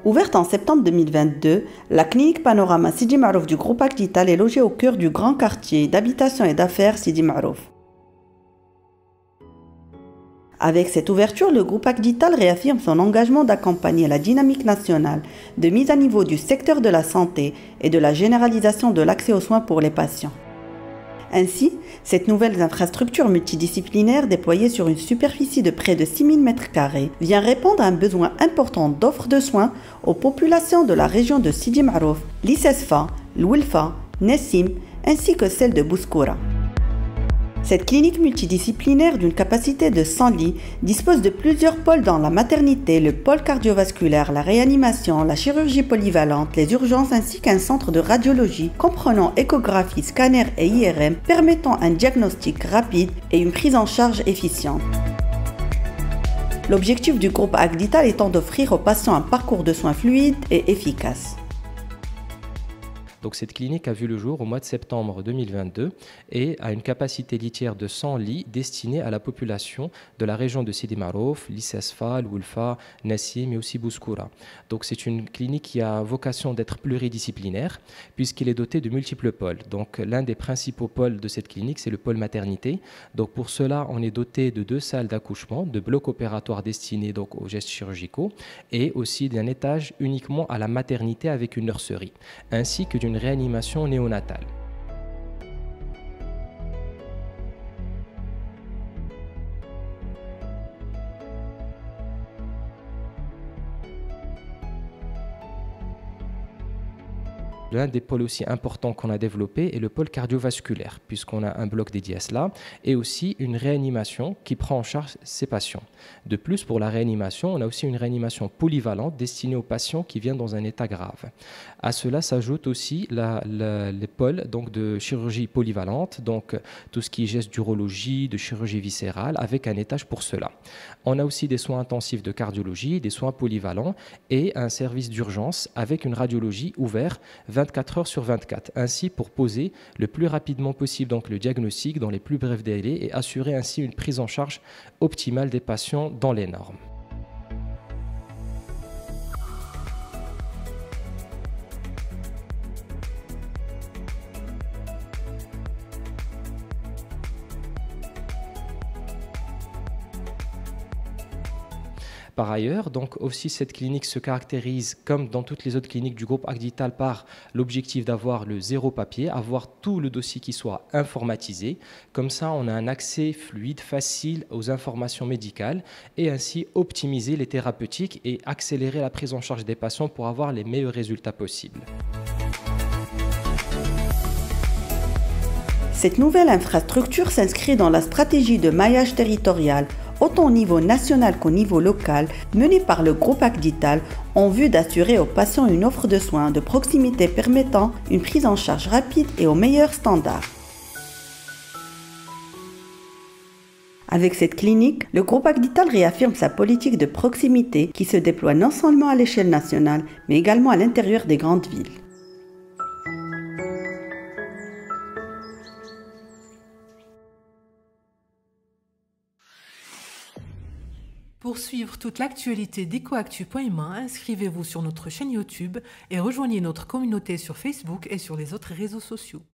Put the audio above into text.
Ouverte en septembre 2022, la clinique Panorama Sidi Marouf du groupe Agdital est logée au cœur du grand quartier d'habitation et d'affaires Sidi Marouf. Avec cette ouverture, le groupe Agdital réaffirme son engagement d'accompagner la dynamique nationale de mise à niveau du secteur de la santé et de la généralisation de l'accès aux soins pour les patients. Ainsi, cette nouvelle infrastructure multidisciplinaire déployée sur une superficie de près de 6000 m² vient répondre à un besoin important d'offres de soins aux populations de la région de Sidi Marouf, l'Issesfa, l'Oulfa, Nessim ainsi que celle de Bouskoura. Cette clinique multidisciplinaire d'une capacité de 100 lits dispose de plusieurs pôles dans la maternité, le pôle cardiovasculaire, la réanimation, la chirurgie polyvalente, les urgences ainsi qu'un centre de radiologie comprenant échographie, scanner et IRM permettant un diagnostic rapide et une prise en charge efficiente. L'objectif du groupe Agdital étant d'offrir aux patients un parcours de soins fluide et efficace. Donc cette clinique a vu le jour au mois de septembre 2022 et a une capacité litière de 100 lits destinés à la population de la région de Sidi Marouf, l'Issesfa, l'Oulfa, Nessim et aussi Bouskoura. Donc c'est une clinique qui a vocation d'être pluridisciplinaire puisqu'il est doté de multiples pôles. Donc l'un des principaux pôles de cette clinique, c'est le pôle maternité. Donc pour cela, on est doté de 2 salles d'accouchement, de blocs opératoires destinés donc aux gestes chirurgicaux et aussi d'un étage uniquement à la maternité avec une nurserie, ainsi que d'une réanimation néonatale. L'un des pôles aussi importants qu'on a développé est le pôle cardiovasculaire, puisqu'on a un bloc dédié à cela, et aussi une réanimation qui prend en charge ces patients. De plus, pour la réanimation, on a aussi une réanimation polyvalente destinée aux patients qui viennent dans un état grave. À cela s'ajoute aussi les pôles donc, de chirurgie polyvalente, donc tout ce qui est gestes d'urologie, de chirurgie viscérale, avec un étage pour cela. On a aussi des soins intensifs de cardiologie, des soins polyvalents et un service d'urgence avec une radiologie ouverte 24 heures sur 24, ainsi pour poser le plus rapidement possible donc, le diagnostic dans les plus brefs délais et assurer ainsi une prise en charge optimale des patients dans les normes. Par ailleurs, donc aussi cette clinique se caractérise, comme dans toutes les autres cliniques du groupe Agdital, par l'objectif d'avoir le zéro papier, avoir tout le dossier qui soit informatisé. Comme ça, on a un accès fluide, facile aux informations médicales et ainsi optimiser les thérapeutiques et accélérer la prise en charge des patients pour avoir les meilleurs résultats possibles. Cette nouvelle infrastructure s'inscrit dans la stratégie de maillage territorial autant au niveau national qu'au niveau local, menée par le groupe Agdital en vue d'assurer aux patients une offre de soins de proximité permettant une prise en charge rapide et aux meilleurs standards. Avec cette clinique, le groupe Agdital réaffirme sa politique de proximité qui se déploie non seulement à l'échelle nationale, mais également à l'intérieur des grandes villes. Pour suivre toute l'actualité d'EcoActu.ma, inscrivez-vous sur notre chaîne YouTube et rejoignez notre communauté sur Facebook et sur les autres réseaux sociaux.